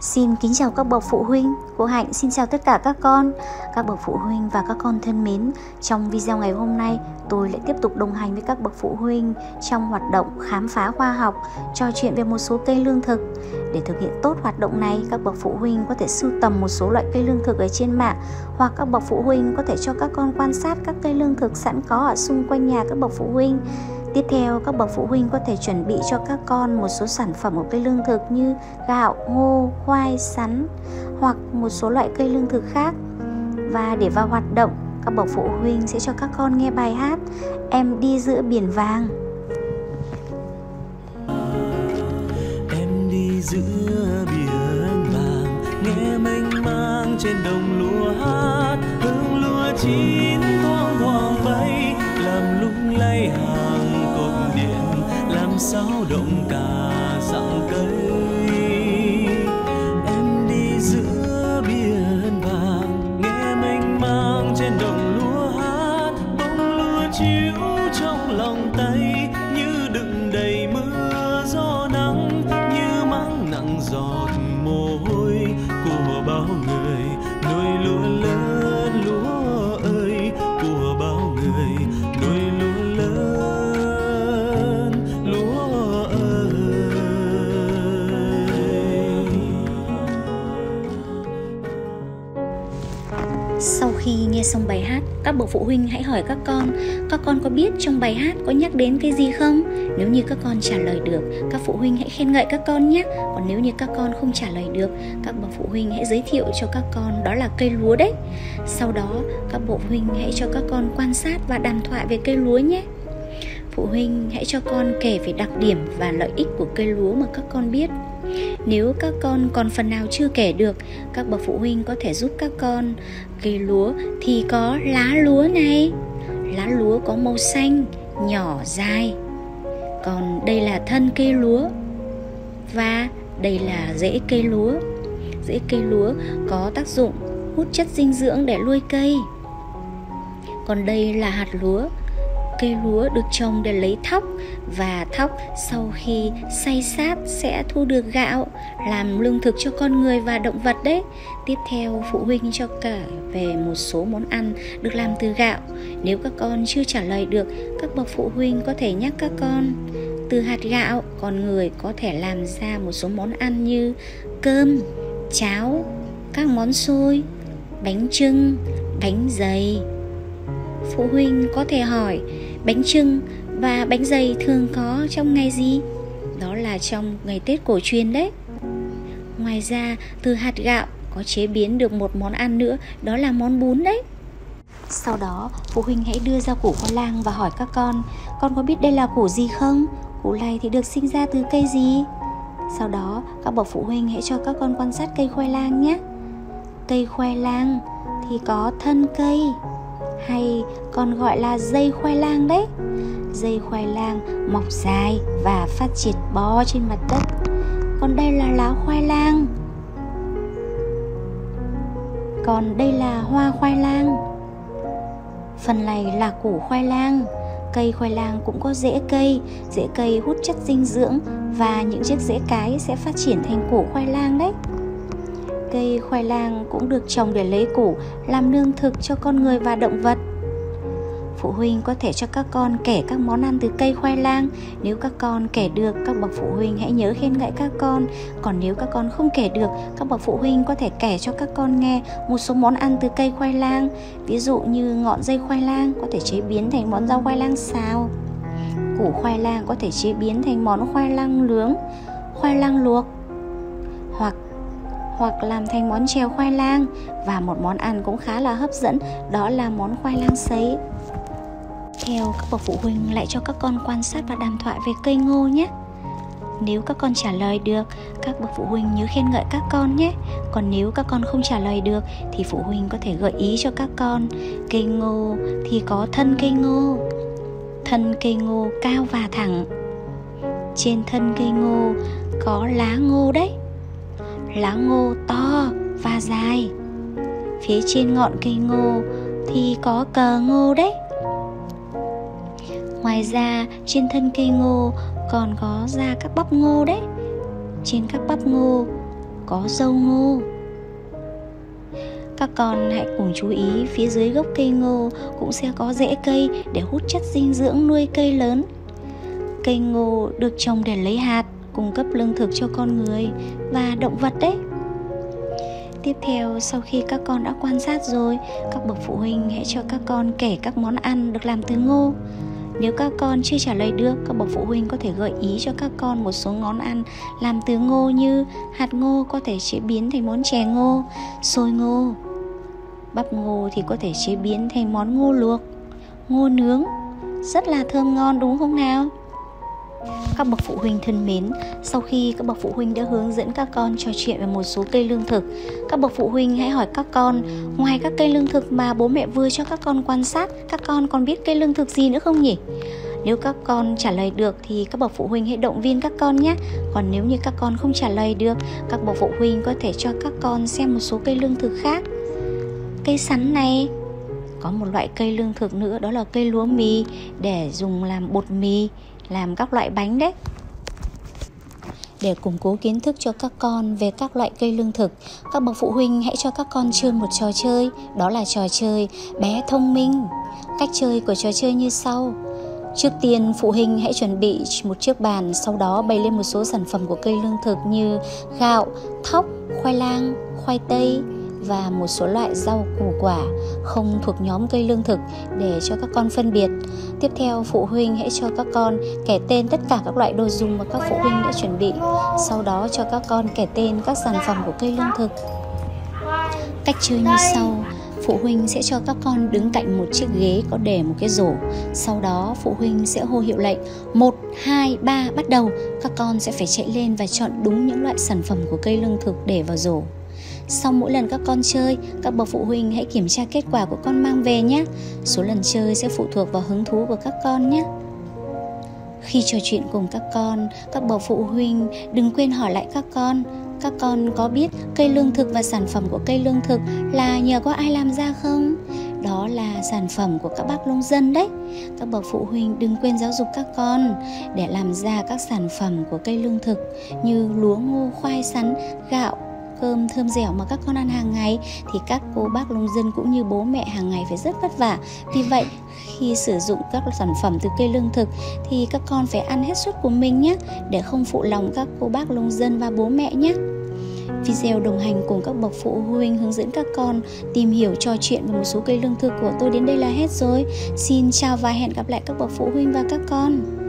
Xin kính chào các bậc phụ huynh. Cô Hạnh xin chào tất cả các con, các bậc phụ huynh và các con thân mến. Trong video ngày hôm nay, tôi lại tiếp tục đồng hành với các bậc phụ huynh trong hoạt động khám phá khoa học, trò chuyện về một số cây lương thực. Để thực hiện tốt hoạt động này, các bậc phụ huynh có thể sưu tầm một số loại cây lương thực ở trên mạng, hoặc các bậc phụ huynh có thể cho các con quan sát các cây lương thực sẵn có ở xung quanh nhà các bậc phụ huynh. Tiếp theo, các bậc phụ huynh có thể chuẩn bị cho các con một số sản phẩm của cây lương thực như gạo, ngô, khoai, sắn hoặc một số loại cây lương thực khác. Và để vào hoạt động, các bậc phụ huynh sẽ cho các con nghe bài hát Em đi giữa biển vàng. Em đi giữa biển vàng, nghe mênh mang trên đồng lúa hát, hương lúa chín thoang thoảng bay, làm lung lay hàng cột điện, làm sao động cả dặm cây. Em đi giữa biển vàng, nghe mênh mang trên đồng lúa hát, bông lúa chiếu trong lòng tay như đựng đầy mưa gió nắng, như mang nặng giọt mồ hôi của bao người nuôi lúa lớn. Lúa ơi, của bao người nuôi lúa lớn. Lúa ơi. Sau khi nghe xong bài hát, các bậc phụ huynh hãy hỏi các con có biết trong bài hát có nhắc đến cái gì không? Nếu như các con trả lời được, các phụ huynh hãy khen ngợi các con nhé. Còn nếu như các con không trả lời được, các bậc phụ huynh hãy giới thiệu cho các con đó là cây lúa đấy. Sau đó, các bậc phụ huynh hãy cho các con quan sát và đàm thoại về cây lúa nhé. Phụ huynh hãy cho con kể về đặc điểm và lợi ích của cây lúa mà các con biết. Nếu các con còn phần nào chưa kể được, các bậc phụ huynh có thể giúp các con. Cây lúa thì có lá lúa này. Lá lúa có màu xanh, nhỏ, dài. Còn đây là thân cây lúa. Và đây là rễ cây lúa. Rễ cây lúa có tác dụng hút chất dinh dưỡng để nuôi cây. Còn đây là hạt lúa. Cây lúa được trồng để lấy thóc, và thóc sau khi xay sát sẽ thu được gạo, làm lương thực cho con người và động vật đấy. Tiếp theo, phụ huynh cho kể về một số món ăn được làm từ gạo. Nếu các con chưa trả lời được, các bậc phụ huynh có thể nhắc các con. Từ hạt gạo, con người có thể làm ra một số món ăn như cơm, cháo, các món xôi, bánh chưng, bánh dày. Phụ huynh có thể hỏi, bánh chưng và bánh dày thường có trong ngày gì? Đó là trong ngày Tết cổ truyền đấy. Ngoài ra, từ hạt gạo có chế biến được một món ăn nữa, đó là món bún đấy. Sau đó, phụ huynh hãy đưa ra củ khoai lang và hỏi các con có biết đây là củ gì không? Củ này thì được sinh ra từ cây gì? Sau đó, các bậc phụ huynh hãy cho các con quan sát cây khoai lang nhé. Cây khoai lang thì có thân cây, hay còn gọi là dây khoai lang đấy. Dây khoai lang mọc dài và phát triển bó trên mặt đất. Còn đây là lá khoai lang. Còn đây là hoa khoai lang. Phần này là củ khoai lang. Cây khoai lang cũng có rễ cây hút chất dinh dưỡng, và những chiếc rễ cái sẽ phát triển thành củ khoai lang đấy. Cây khoai lang cũng được trồng để lấy củ, làm lương thực cho con người và động vật. Phụ huynh có thể cho các con kể các món ăn từ cây khoai lang. Nếu các con kể được, các bậc phụ huynh hãy nhớ khen ngợi các con. Còn nếu các con không kể được, các bậc phụ huynh có thể kể cho các con nghe một số món ăn từ cây khoai lang. Ví dụ như ngọn dây khoai lang có thể chế biến thành món rau khoai lang xào. Củ khoai lang có thể chế biến thành món khoai lang nướng, khoai lang luộc, hoặc làm thành món chèo khoai lang. Và một món ăn cũng khá là hấp dẫn, đó là món khoai lang sấy. Theo, các bậc phụ huynh lại cho các con quan sát và đàm thoại về cây ngô nhé. Nếu các con trả lời được, các bậc phụ huynh nhớ khen ngợi các con nhé. Còn nếu các con không trả lời được, thì phụ huynh có thể gợi ý cho các con. Cây ngô thì có thân cây ngô. Thân cây ngô cao và thẳng. Trên thân cây ngô có lá ngô đấy. Lá ngô to và dài. Phía trên ngọn cây ngô thì có cờ ngô đấy. Ngoài ra, trên thân cây ngô còn có ra các bắp ngô đấy. Trên các bắp ngô có dâu ngô. Các con hãy cùng chú ý phía dưới gốc cây ngô cũng sẽ có rễ cây để hút chất dinh dưỡng nuôi cây lớn. Cây ngô được trồng để lấy hạt, cung cấp lương thực cho con người và động vật đấy. Tiếp theo, sau khi các con đã quan sát rồi, các bậc phụ huynh hãy cho các con kể các món ăn được làm từ ngô. Nếu các con chưa trả lời được, các bậc phụ huynh có thể gợi ý cho các con một số món ăn làm từ ngô như hạt ngô có thể chế biến thành món chè ngô, xôi ngô. Bắp ngô thì có thể chế biến thành món ngô luộc, ngô nướng. Rất là thơm ngon đúng không nào? Các bậc phụ huynh thân mến, sau khi các bậc phụ huynh đã hướng dẫn các con trò chuyện về một số cây lương thực, các bậc phụ huynh hãy hỏi các con, ngoài các cây lương thực mà bố mẹ vừa cho các con quan sát, các con còn biết cây lương thực gì nữa không nhỉ? Nếu các con trả lời được thì các bậc phụ huynh hãy động viên các con nhé. Còn nếu như các con không trả lời được, các bậc phụ huynh có thể cho các con xem một số cây lương thực khác. Cây sắn này, có một loại cây lương thực nữa, đó là cây lúa mì để dùng làm bột mì, làm các loại bánh đấy. Để củng cố kiến thức cho các con về các loại cây lương thực, các bậc phụ huynh hãy cho các con chơi một trò chơi, đó là trò chơi bé thông minh. Cách chơi của trò chơi như sau. Trước tiên, phụ huynh hãy chuẩn bị một chiếc bàn, sau đó bày lên một số sản phẩm của cây lương thực như gạo, thóc, khoai lang, khoai tây và một số loại rau củ quả không thuộc nhóm cây lương thực để cho các con phân biệt. Tiếp theo, phụ huynh hãy cho các con kể tên tất cả các loại đồ dùng mà các phụ huynh đã chuẩn bị. Sau đó cho các con kể tên các sản phẩm của cây lương thực. Cách chơi như sau. Phụ huynh sẽ cho các con đứng cạnh một chiếc ghế có để một cái rổ. Sau đó phụ huynh sẽ hô hiệu lệnh 1, 2, 3 bắt đầu. Các con sẽ phải chạy lên và chọn đúng những loại sản phẩm của cây lương thực để vào rổ. Sau mỗi lần các con chơi, các bậc phụ huynh hãy kiểm tra kết quả của con mang về nhé. Số lần chơi sẽ phụ thuộc vào hứng thú của các con nhé. Khi trò chuyện cùng các bậc phụ huynh đừng quên hỏi lại các con có biết cây lương thực và sản phẩm của cây lương thực là nhờ có ai làm ra không? Đó là sản phẩm của các bác nông dân đấy. Các bậc phụ huynh đừng quên giáo dục các con để làm ra các sản phẩm của cây lương thực như lúa, ngô, khoai, sắn, gạo, cơm thơm dẻo mà các con ăn hàng ngày thì các cô bác nông dân cũng như bố mẹ hàng ngày phải rất vất vả. Vì vậy, khi sử dụng các sản phẩm từ cây lương thực thì các con phải ăn hết suất của mình nhé, để không phụ lòng các cô bác nông dân và bố mẹ nhé. Video đồng hành cùng các bậc phụ huynh hướng dẫn các con tìm hiểu trò chuyện về một số cây lương thực của tôi đến đây là hết rồi. Xin chào và hẹn gặp lại các bậc phụ huynh và các con.